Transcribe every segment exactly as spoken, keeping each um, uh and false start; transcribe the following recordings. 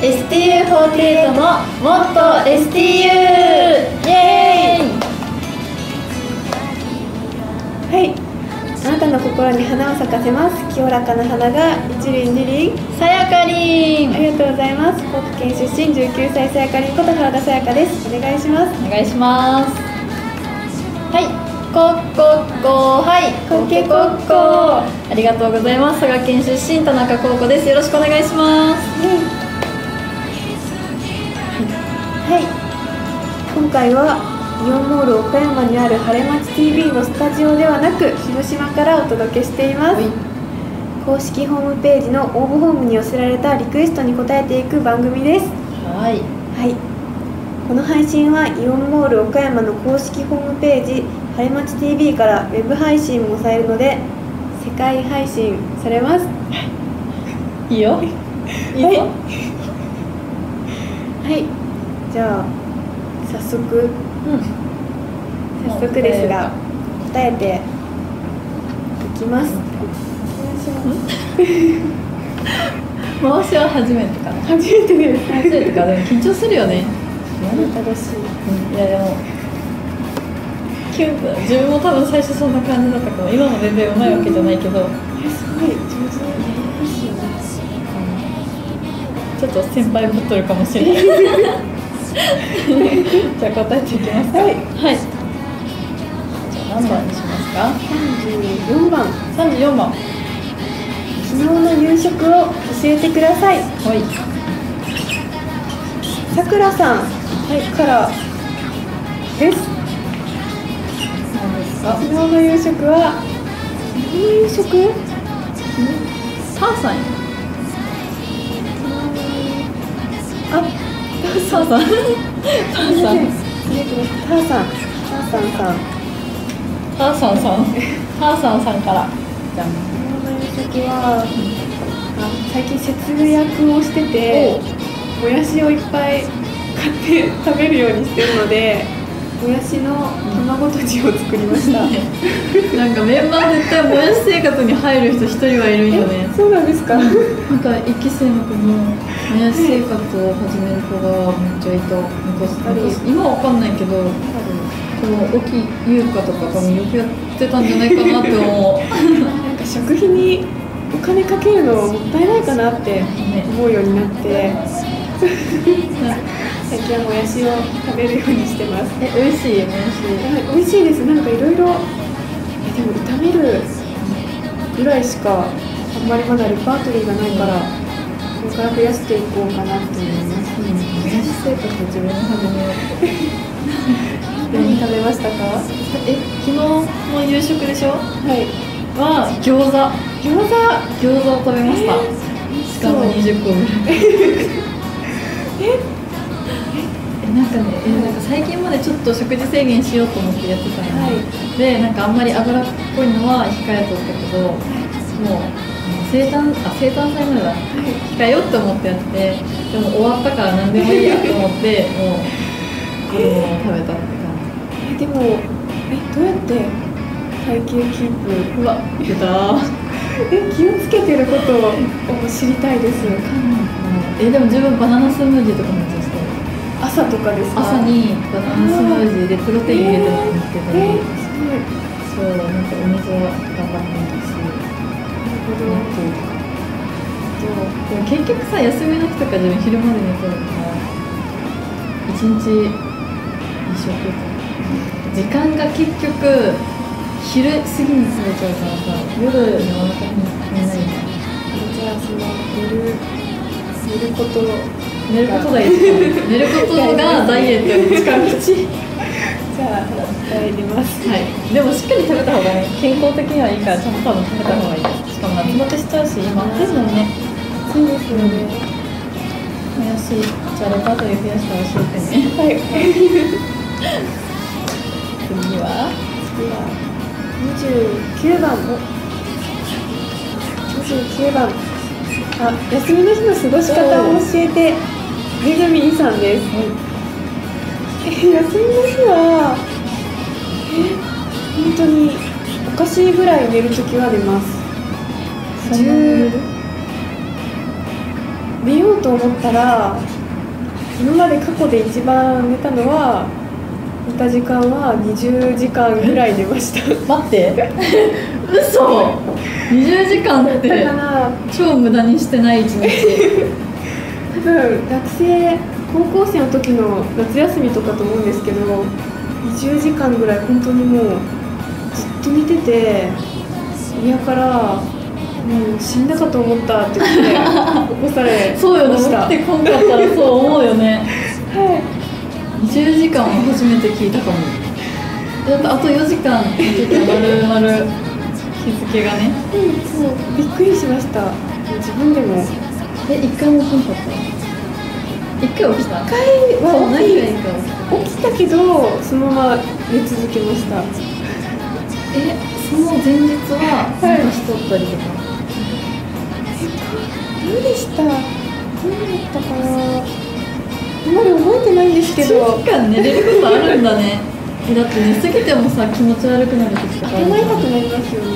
エスティーユーフォーティーエイト のもっと エスティーユー イエーイ。 はい、あなたの心に花を咲かせます。清らかな花が一輪二輪。 さやかりん、 ありがとうございます。福岡県出身じゅうきゅうさいさやかりんこと原田さやかです。お願いします。 お願いします。はい、コッコッコ、はい、 コケコッコ。 ありがとうございます。佐賀県出身田中孝子です。よろしくお願いします。 はい、今回はイオンモール岡山にある晴れまち ティーブイ のスタジオではなく広島からお届けしています。公式ホームページの応募フォームに寄せられたリクエストに応えていく番組です。 はい、 はい、この配信はイオンモール岡山の公式ホームページ晴れまち ティーブイ からウェブ配信もされるので世界配信されます。 いいよ、いいよ。 はい、はい、じゃあ早速、うん、早速ですが答えていきます。 回しは初めてかな。 初めてです。 初めてか。でも緊張するよね。 楽しい。 いやでもキュンと自分も多分最初そんな感じだったかも。今も全然うまいわけじゃないけど、 すごい上手ですよね。 ちょっと先輩ぶっとるかもしれない。じゃあ答えていきますか。はい、はい、じゃあ何番にしますか。 さんじゅうよんばん。 さんじゅうよんばん。 昨日の夕食を教えてください。 はい、 さくらさん、はい、からです。 何ですか。 昨日の夕食は昨日の夕食母さんや。 あ、 母さん母さん母さん母さんさん母さんさん母さんさんからじゃん。 昨日の夕食は、あ、最近節約をしててもやしをいっぱい買って食べるようにしてるのでもやしの卵とじを作りました。 なんかメンバー絶対もやし生活に入る人一人はいるんよね。 そうなんですか。 なんか一期生の子ももやし生活を始める子がめっちゃいた。昔今は分かんないけど、この沖優香とか多分よくやってたんじゃないかなって思う。 なんか食費にお金かけるのもったいないかなって思うようになって、最近はもやしを食べるようにしてます。 え、美味しいもやし。 美味しいです。なんかいろいろ、でも炒めるぐらいしかあんまりまだレパートリーがないから、これから増やしていこうかなと思います。 もやし生活自分で始めようって。 何食べましたか？ え、昨日の夕食でしょ？ はい。 は餃子。 餃子。 餃子を食べました。しかもにじゅっこぐらい。え？なんかね、えなんか最近までちょっと食事制限しようと思ってやってたの、はい、でなんかあんまり油っぽいのは控えとったけど、もう生誕あ生誕祭までだ、はい、控えようと思ってやって、でも終わったから何でもいいやと思ってもうこれを食べたって感じ。 えでもえどうやって体型キープ？ うわ出た。 え気をつけてることを知りたいです。 えでも自分バナナスムージーとかもしてる。 朝とかですか？ 朝にバナナスムージーでプロテイン入れてもらってたり、 えー、 そうなんかお水は頑張ってるし、 なるほど。 でも結局さ休みの日とか自分昼まで寝てるから一日二食時間が結局昼過ぎに食べちゃうからさ夜にお腹に寝ないんだ。 じゃあその寝る寝ること寝ることがいい寝ることがダイエットの近道。 じゃあ帰ります。 はい。でもしっかり食べた方がね健康的にはいいからちゃんと多分食べた方がいいです。しかも夏バテしちゃうし今暑いもんね。 そうですよね。 もやしじゃあレパートリー増やしたら教えてね。 はい。 次は次はにじゅうきゅうばん。にじゅうきゅうばん。あ、休みの日の過ごし方を教えてめぐみんさんです。え休みの日はえ本当におかしいぐらい寝るときは寝ます。じゅう寝ようと思ったら今まで過去で一番寝たのは寝た時間はにじゅうじかんぐらい寝ました待って嘘にじゅうじかんってだから超無駄にしてない一日多分学生高校生の時の夏休みとかと思うんですけどにじゅうじかんぐらい本当にもうずっと寝てて親からもう死んだかと思ったって言って起こされましたそうよね起きてこんかったらそう思うよねはいにじゅうじかんは初めて聞いたかもだってあとよじかん寝てて丸々日付がねうんそうびっくりしました自分でもえ一回も来んかった一回起きた一回はそう何起回か起きたきたけどそのまま寝続けましたえその前日ははいなんかしとったりとか、 どうでしたどうだったかなあんまり覚えてないんですけどいちじかん寝れることあるんだねえだって寝すぎてもさ気持ち悪くなる時とかある頭痛くじゃんなりますよね、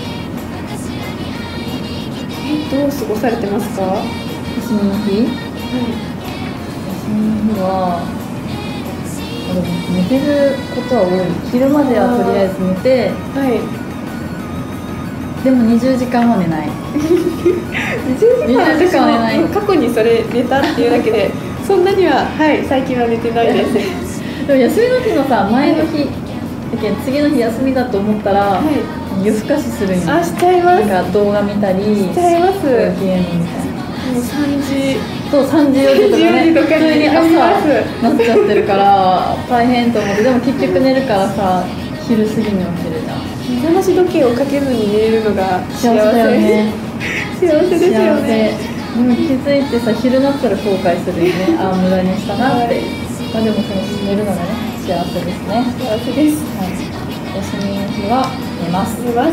えどう過ごされてますか？は休みの日い休みの日はあでも寝てることは多い昼まではとりあえず寝てはいでもにじゅうじかんは寝ないにじゅうじかんにじゅうじかんは寝ない私も過去にそれ寝たっていうだけでそんなにははい最近は寝てないですでも休みの日のさ前の日だけど次の日休みだと思ったら、 はい夜更かしするんよあしちゃいますなんか動画見たりしちゃいますゲームみたいなもうさんじそうさんじよじとかねよじとかに普通に朝なりますなっちゃってるから大変と思ってでも結局寝るからさ昼過ぎに起きるじゃん目覚まし時計をかけずに寝れるのが幸せ幸せだよね幸せですよ幸せねでも気づいてさ昼なったら後悔するよねああ無駄にしたなって、 はいまあでもその寝るのがね幸せですね、 幸せですはい、休みの日は寝ます寝ます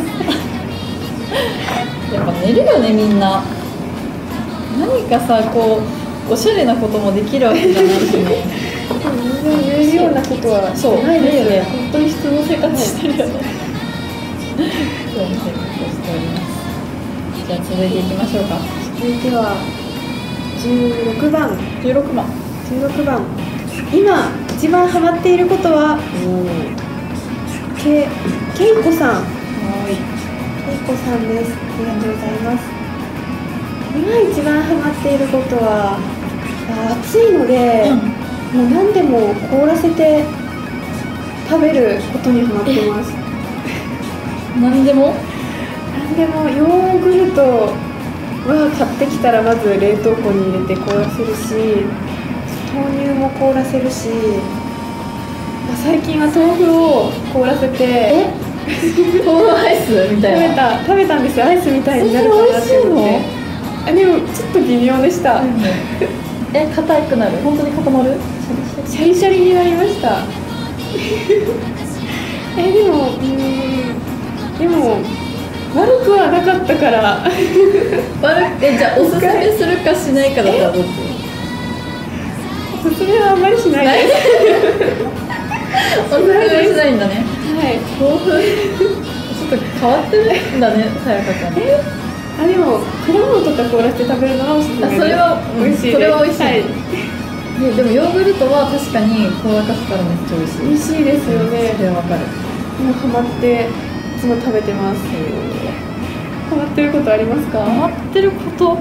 やっぱ寝るよねみんな何かさこうおしゃれなこともできるわけじゃないしね全然言えるようなことはそうないですよね本当に普通の生活してるよねそういう生活をしておりますじゃあ続いていきましょうか続いてはじゅうろくばんじゅうろくばんじゅうろくばん今一番ハマっていることはけけいこさんはいけいこさんですありがとうございます今一番ハマっていることはあ暑いので、もう何でも凍らせて食べることにハマってます何でも何でもヨーグルトは買ってきたらまず冷凍庫に入れて凍らせるし豆乳も凍らせるし最近は豆腐を凍らせて豆腐アイスみ食たいなべた食べたんですよアイスみたいになるかなって思ってあでもちょっと微妙でしたえ硬くなる本当に固まるシャリシャリになりましたえでもうーんでも悪くはなかったから悪くえじゃあおすすめするかしないかだったらどっちおすすめはあんまりしないないですおすすめしないんだねはい豆腐ちょっと変わってるんだねさやかちゃんえあでも果物とか凍らせて食べるのはおすすめですあそれは美味しいですそれは美味しい、 はいででもヨーグルトは確かに凍らかすからめっちゃ美味しい美味しいですよねそれはわかるもうハマっていつも食べてますハマってることありますか？ ハマってること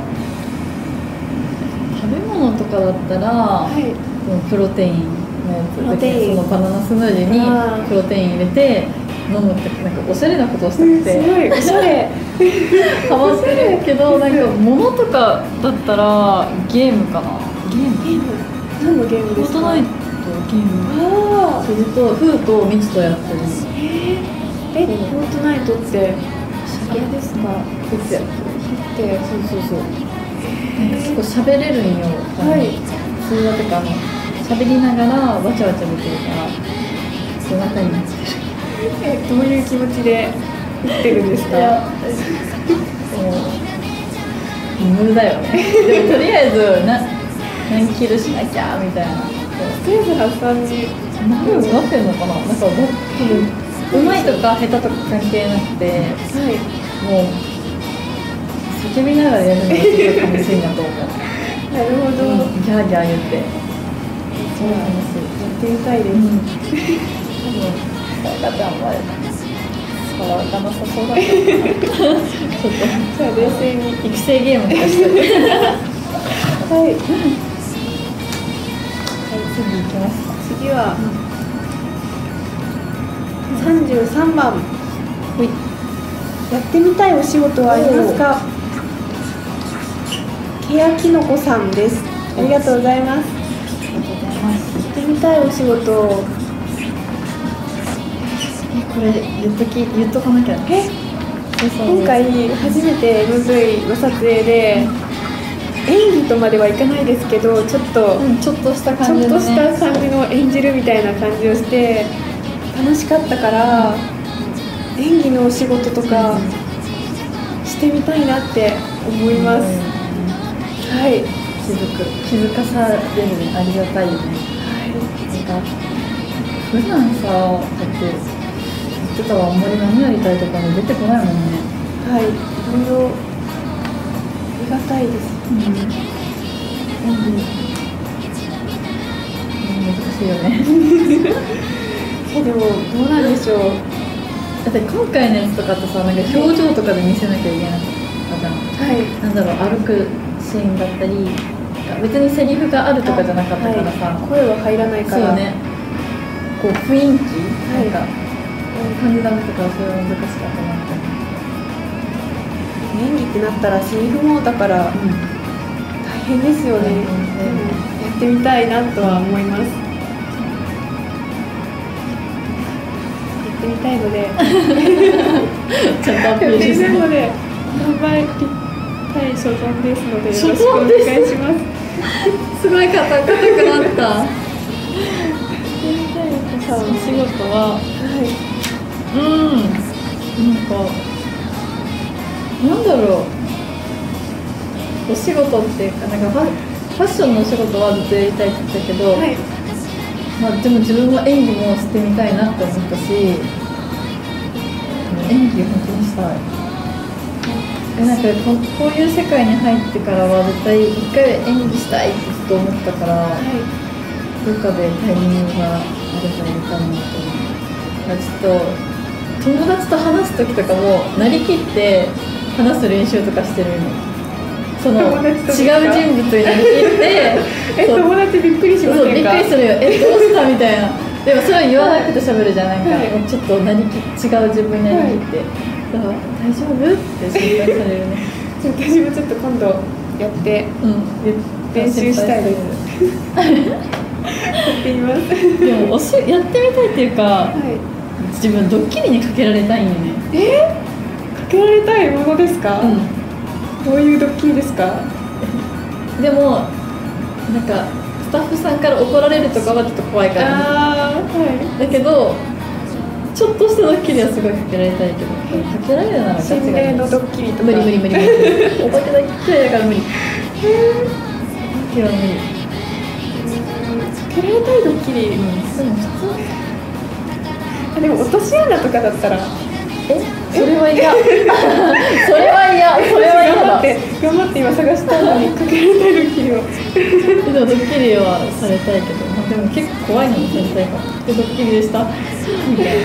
食べ物とかだったら、 はいそのプロテインのやつプロテインそのバナナスムージーにあープロテイン入れて飲むってなんかおしゃれなことをしたうんくて、 すごいおしゃれハマってるけどなんか物とかだったらゲームかなゲームゲーム何のゲームですか？ フォートナイトゲームああそれとフーとミチとやってるえー、えフォートナイトってあれですか？ フッてやってってそうそうそうなんか結構喋れるんよはい通話とかも喋りながらわちゃわちゃできるからそう仲になってるえどういう気持ちで打ってるんですか？ いやもう無理だよねでもとりあえずな何キルしなきゃみたいなストレス発散になるなってんのかななんか多分うまいとか下手とか関係なくてはいもう叫びながらやるのがすごい楽しいなと思うなるほど、 うん、ギャーギャー言ってそうなんです。やってみたいです。 うん、多分さやかちゃんは触らなさそうだからちょっとじゃあ冷静に育成ゲームとかしてはい、はい、 次行きますか。 次は、うん、さんじゅうさんばん、 ほい。 やってみたいお仕事はありますか？ケヤキノコさんです。ありがとうございます。 ありがとうございます。 やってみたいお仕事、 え、これ言っとき言っとかなきゃ。 え、今回初めて エムブイ の撮影で演技とまではいかないですけど、ちょっと、 うん、ちょっとした感じちょの、ね、 っとした感じの演じるみたいな感じをして楽しかったから、演技のお仕事とかしてみたいなって思います。はい。 気づく気づかされるね、ありがたいよね。 はい。 なんか普段さ、だって言ってたわ、あんまり何やりたいとかも出てこないもんね。 はい。いろいろありがたいです。 うん。演技難しいよね。 え、でもどうなんでしょう。 だって今回のやつとかってさ、なんか表情とかで見せなきゃいけなかったじゃん。 はい。 なんだろう、歩くシーンだったり、別にセリフがあるとかじゃなかったからさ、 はい、声は入らないから。 そうね。こう雰囲気、 はい、 なんかこういう感じだとか、それは難しかったなって。 演技ってなったらセリフもだから、うん、大変ですよね。うん、やってみたいなとは思います。やってみたいので、 ちゃんとアピールしてるので頑張りたい所存ですので、よろしくお願いします。 すごい硬くなった。さんお仕事は、はい、うん、なんかなんだろう、お仕事っていうか、なんかファ、ファッションのお仕事はずっとやりたいって言ったけど、はい、まあ、でも自分も演技もしてみたいなって思ったし、演技本当にしたい。なんか こ, こういう世界に入ってからは絶対一回演技したいってずっと思ったから、はい、どっかでタイミングがあればやりたいなと思う。ちょっと友達と話す時とかもなりきって話す練習とかしてるの。その違う人物になりきってえ、友達びっくりしませんか？ そう、びっくりするよ。え、どうしたみたいな。でもそれは言わなくて喋るじゃないか、はい、ちょっとなりき違う自分になりきって、はい、大丈夫って心配されるね。 私もちょっと今度やって、うん、練習したいです。やってみます。 でもおしやってみたいっていうか、はい、自分ドッキリにかけられたいんよね。 えー、かけられたいものですか？うん、どういうドッキリですか？でもなんかスタッフさんから怒られるとかはちょっと怖いから、ね、 あ、はい、 だけどちょっとしたドッキリはすごいかけられたいけど、かけられるなら心霊のドッキリとか無理無理無理無理お化けだけだから無理。へえ、ドッキリは無理。 かけられたいドッキリ、うん、でも普通あ、でも落とし穴とかだったら、 え、それは嫌。それは嫌。それは嫌だ。 頑張って頑張って今探したのにかけられたいドッキリを。 でもドッキリはされたいけど、まあ、でも結構怖いのにされたいから。でドッキリでしたみたいな。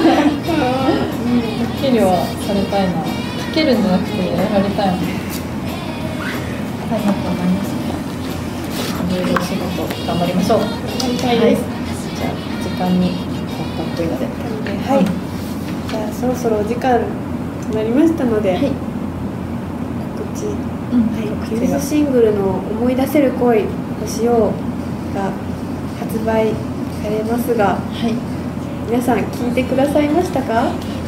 ドッキリはされたいな。かけるんじゃなくてやられたいもん。たいなと思いますね。いろいろお仕事頑張りましょう。 頑張りたいです。 はい、じゃあ時間になったというので、 はい。じゃあそろそろお時間となりましたので、はい、告知、うんはい、フューズシングルの「思い出せる恋をしよう」が発売されますが、はい、皆さん聞いてくださいましたか？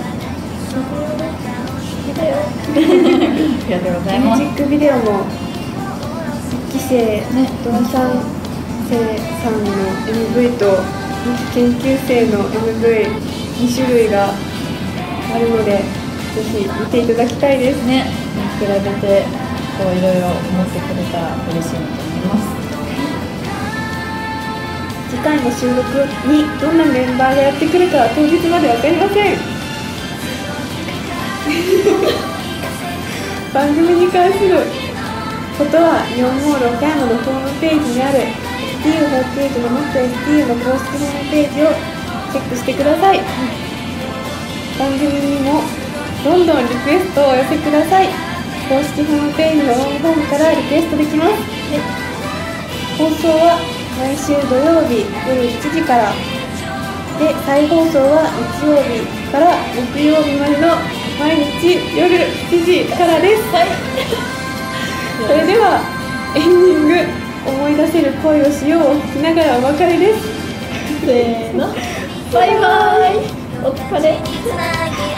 聞いたよ。 ありがとうございます。 ミュージックビデオもいっき生、ね、ドラさん生さんの エムブイ と研究生の エムブイに 種類があるので、ぜひ見ていただきたいですね。比べてこういろいろ思ってくれたら嬉しいなと思います。 次回の収録にどんなメンバーがやってくるかは当日まで分かりません。番組に関することはイオンモール岡山のホームページにある エスティーユーフォーティーエイト のもっと エスティーユー の公式ホームページをチェックしてください。番組にもどんどんリクエストをお寄せください。公式ホームページの応募フォームからリクエストできます。はい、放送は毎週土曜日夜しちじからで、再放送は日曜日から木曜日までの毎日夜しちじからです。はい、それではエンディング思い出せる恋をしようを聞きながらお別れです。 せーの、バイバイ、お疲れ。